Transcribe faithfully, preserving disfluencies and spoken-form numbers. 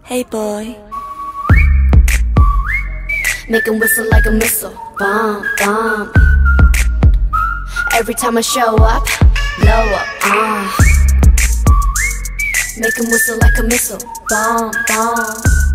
Hey boy. Make him whistle like a missile. Bomb, bomb. Every time I show up, blow up, uh. Make him whistle like a missile. Bomb, bomb.